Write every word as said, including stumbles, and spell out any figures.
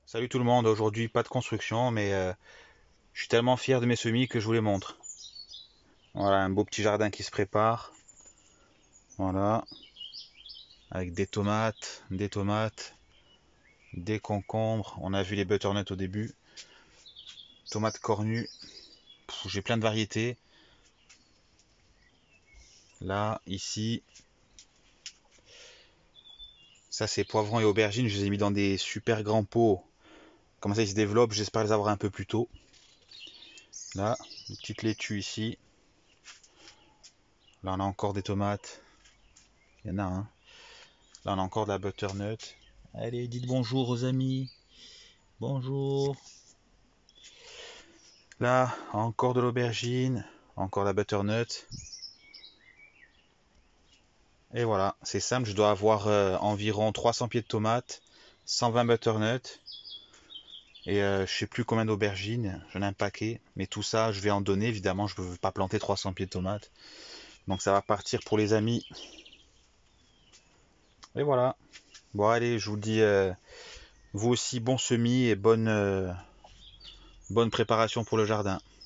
Salut tout le monde, aujourd'hui pas de construction, mais euh, je suis tellement fier de mes semis que je vous les montre. Voilà, un beau petit jardin qui se prépare. Voilà, avec des tomates, des tomates, des concombres. On a vu les butternuts au début. Tomates cornues. Pff, J'ai plein de variétés. Là, ici, ça c'est poivrons et aubergines. Je les ai mis dans des super grands pots. Comme ça ils se développent, j'espère les avoir un peu plus tôt. Là, une petite laitue ici. Là on a encore des tomates. Il y en a un. Là on a encore de la butternut. Allez, dites bonjour aux amis. Bonjour. Là, encore de l'aubergine, encore la butternut. Et voilà, c'est simple, je dois avoir euh, environ trois cents pieds de tomates, cent vingt butternut et euh, je sais plus combien d'aubergines, j'en ai un paquet. Mais tout ça, je vais en donner, évidemment, je ne veux pas planter trois cents pieds de tomates. Donc ça va partir pour les amis. Et voilà. Bon allez, je vous dis, euh, vous aussi, bon semis et bonne, euh, bonne préparation pour le jardin.